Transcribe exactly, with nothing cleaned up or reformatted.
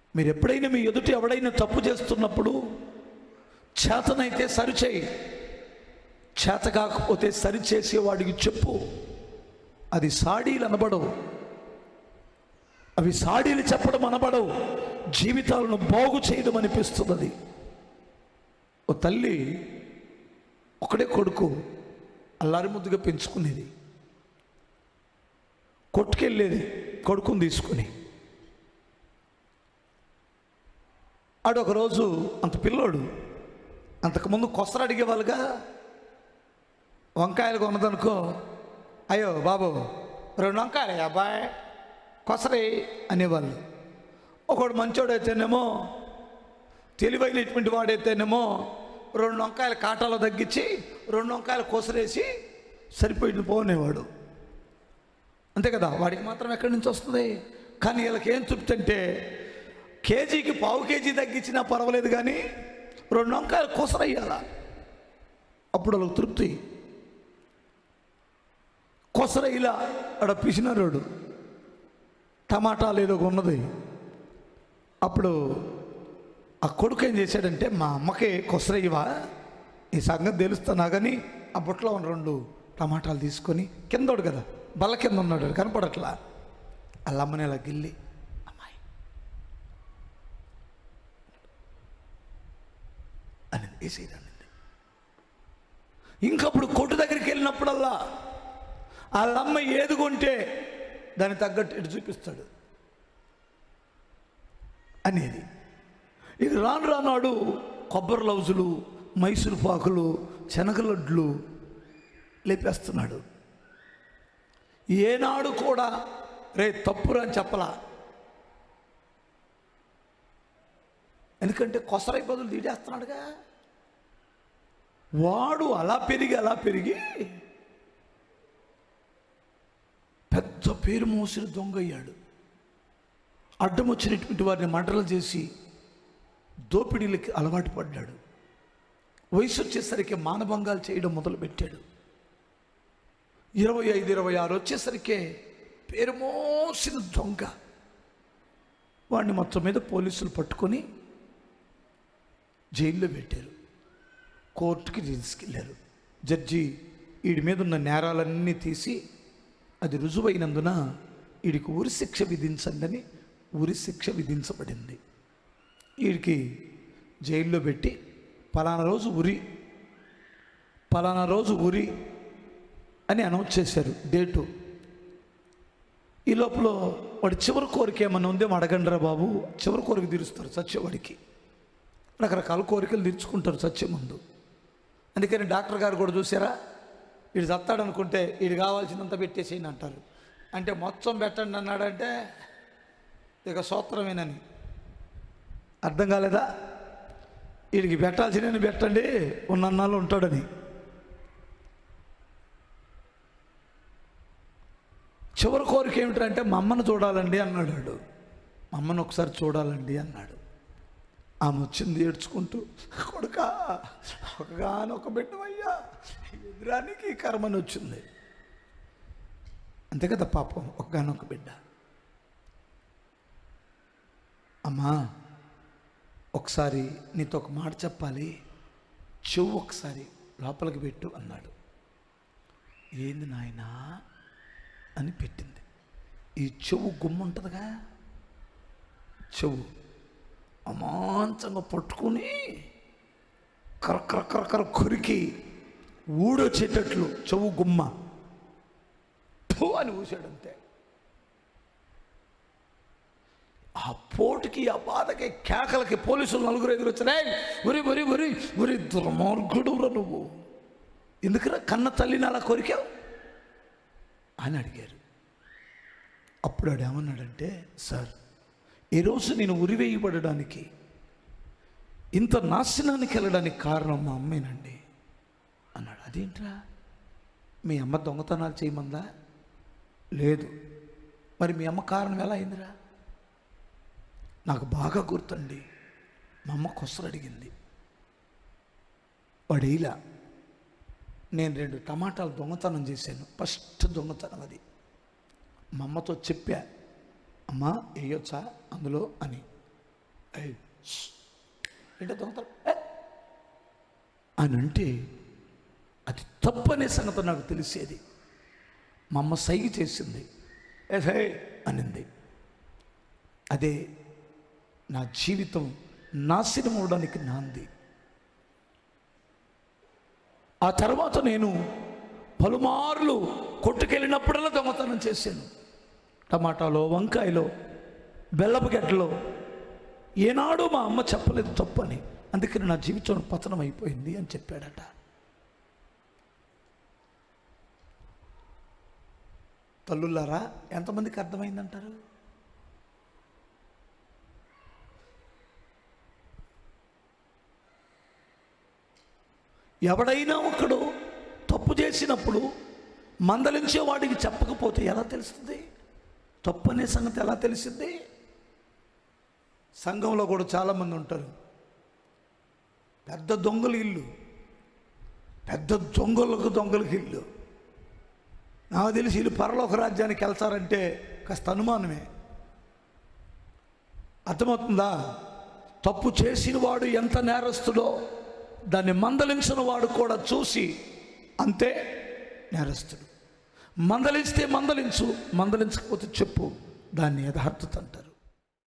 మీరు ఎప్పుడైనా మీ ఎదుటి ఎవడైనా తప్పు చేస్తున్నప్పుడు చేతనైతే సరిచేయి, చేత కాకపోతే సరిచేసేవాడికి చెప్పు. అది సాడీలు అనబడవు, అవి సాడీలు చెప్పడం అనబడవు, జీవితాలను బాగు చేయడం అనిపిస్తుంది. అది ఓ తల్లి ఒకడే కొడుకు అల్లారి ముద్దుగా పెంచుకునేది, కొట్టుకెళ్ళేది కొడుకుని తీసుకుని. ఆడు ఒకరోజు అంత పిల్లోడు, అంతకుముందు కొసరు అడిగేవాళ్ళుగా, వంకాయలు కొన్నదనుకో, అయ్యో బాబు రెండు వంకాయలే అబ్బాయి కొసరే అనేవాళ్ళు. ఒకడు మంచోడైతేనేమో, తెలివైనటువంటి వాడైతేనేమో రెండు వంకాయల కాటాలో తగ్గించి రెండు వంకాయలు కొసరేసి సరిపోయింది పోనేవాడు, అంతే కదా. వాడికి మాత్రం ఎక్కడి నుంచి వస్తుంది? కానీ వీళ్ళకి ఏం తృప్తి, కేజీకి పావు కేజీ తగ్గించినా పర్వాలేదు కానీ రెండు వంకాయలు కొసరయ్యాల, అప్పుడు వాళ్ళకి తృప్తి. కొసరయ్యలా అక్కడ పిసినారోడు టమాటాలు ఏదో ఉన్నది. అప్పుడు ఆ కొడుకు ఏం చేశాడంటే, మా అమ్మకి కొసరయ్యవా, ఈ సంగతి తెలుస్తున్నా కానీ ఆ బుట్టలో ఉన్న రెండు టమాటాలు తీసుకొని, కిందోడు కదా బల్ల కింద ఉన్నాడు కనపడట్లా, వాళ్ళ అమ్మని ఇలా గిల్లి, అమ్మాయి అనేది వేసేదాన్ని. ఇంకప్పుడు కొట్టు దగ్గరికి వెళ్ళినప్పుడల్లా వాళ్ళ అమ్మ ఏది కొంటే దాన్ని తగ్గట్టు ఎటు చూపిస్తాడు అనేది. ఇది రాను రానాడు కొబ్బరి లౌజులు, మైసూరు పాకులు, శనగలడ్లు లేపేస్తున్నాడు. ఏనాడు కూడా రే తప్పురా అని చెప్పలా, ఎందుకంటే కొసరై బదులు తీడేస్తున్నాడుగా. వాడు అలా పెరిగి అలా పెరిగి పెద్ద పేరు మోసిన దొంగ అయ్యాడు. అడ్డం వచ్చినటువంటి వారిని మంటలు చేసి దోపిడీలకి అలవాటు పడ్డాడు. వయసు వచ్చేసరికి మానభంగాలు చేయడం మొదలుపెట్టాడు. ఇరవై ఐదు ఇరవై ఆరు వచ్చేసరికి పేరు మోసిన దొంగ. వాడిని మొత్తం మీద పోలీసులు పట్టుకొని జైల్లో పెట్టారు, కోర్టుకి తీసుకెళ్ళారు. జడ్జి వీడి మీద ఉన్న నేరాలన్నీ తీసి అది రుజువైనందున వీడికి ఉరి శిక్ష విధించండి, ఉరి శిక్ష విధించబడింది. వీడికి జైల్లో పెట్టి పలానా రోజు ఉరి, పలానా రోజు ఉరి అని అనౌన్స్ చేశారు డేటు. ఈ లోపల వాడి చివరి కోరిక ఏమన్నా ఉందేమో అడగండిరా బాబు, చివరి కోరిక తీరుస్తారు చచ్చేవాడికి. రకరకాల కోరికలు తీర్చుకుంటారు చచ్చే ముందు. అందుకని డాక్టర్ గారు కూడా చూసారా, వీడు చస్తాడనుకుంటే వీడు కావాల్సినంత పెట్టేసేయండి అంటారు. అంటే మొత్తం పెట్టండి అన్నాడంటే ఇక సూత్రమేనని అర్థం కాలేదా? వీడికి పెట్టాల్సిన పెట్టండి, ఉన్నన్నాళ్ళు ఉంటాడని. చివరి కోరిక ఏమిటంటే మా అమ్మను చూడాలండి అన్నాడు. మా అమ్మను ఒకసారి చూడాలండి అన్నాడు. ఆమె వచ్చింది ఏడ్చుకుంటూ, కొడుకా ఒకగానొక బిడ్డవయ్యా, ఎదురానికి కర్మని వచ్చింది. అంతే కదా పాపం, ఒకగానొక బిడ్డ. అమ్మా ఒకసారి నీతో ఒక మాట చెప్పాలి, చెవు ఒకసారి లోపలికి పెట్టు అన్నాడు. ఏంది నాయనా అని పెట్టింది. ఈ చెవు గుమ్మ ఉంటుందిగా, చెవు అమాంతంగా పట్టుకుని కరకర కరకర కొరికి ఊడొచ్చేటట్లు చెవు గుమ్మ ఠూ అని ఊసాడంతే. ఆ పోటుకి, ఆ బాధకి, కేకలకి పోలీసులు నలుగురు ఎదురు వచ్చినాయి. ఉరి ఉరి ఉరి ఉరి దుర్మార్గుడురా నువ్వు, ఎందుకురా కన్న తల్లిని అలా కొరికావు అని అడిగారు. అప్పుడు ఆడు ఏమన్నాడంటే, సార్ ఈరోజు నేను ఉరివేయబడడానికి, ఇంత నాశనానికి వెళ్ళడానికి కారణం మా అమ్మేనండి అన్నాడు. అదేంట్రా, మీ అమ్మ దొంగతనాలు చేయమందా? లేదు. మరి మీ అమ్మ కారణం ఎలా అయిందిరా? నాకు బాగా గుర్తండి, మా అమ్మ కొసరు అడిగింది, వాడేలా నేను రెండు టమాటాలు దొంగతనం చేశాను, ఫస్ట్ దొంగతనం అది. మా అమ్మతో చెప్పా, అమ్మ వేయొచ్చా అందులో అని. ఏంటో దొంగతనం అని అంటే అది తప్పనే సంగతి నాకు తెలిసేది. మా అమ్మ సైగ చేసింది, ఏ అనింది. అదే నా జీవితం నాశనం అవడానికి నాంది. ఆ తర్వాత నేను పలుమార్లు కొట్టుకెళ్ళినప్పుడల్లా దొంగతనం చేశాను. టమాటాలో, వంకాయలో, బెల్లపు గడ్డలో. ఏనాడు మా అమ్మ చెప్పలేదు తప్పని. అందుకని నా జీవితం పతనం అయిపోయింది అని చెప్పాడట. తల్లులారా, ఎంతమందికి అర్థమైందంటారు? ఎవడైనా ఒకడు తప్పు చేసినప్పుడు మందలించే వాడికి చెప్పకపోతే ఎలా తెలుస్తుంది? తప్పు అనే సంగతి ఎలా తెలిసింది? సంఘంలో కూడా చాలామంది ఉంటారు, పెద్ద దొంగల ఇల్లు, పెద్ద దొంగలకు దొంగలకి ఇల్లు. నాకు తెలిసి వీళ్ళు పరలోక రాజ్యానికి వెళ్తారంటే కాస్త అనుమానమే. అర్థమవుతుందా? తప్పు చేసిన వాడు ఎంత నేరస్తుడో దాన్ని మందలించిన వాడు కూడా చూసి అంతే నేరస్తుడు. మందలిస్తే మందలించు, మందలించకపోతే చెప్పు, దాన్ని యథార్థత అంటారు.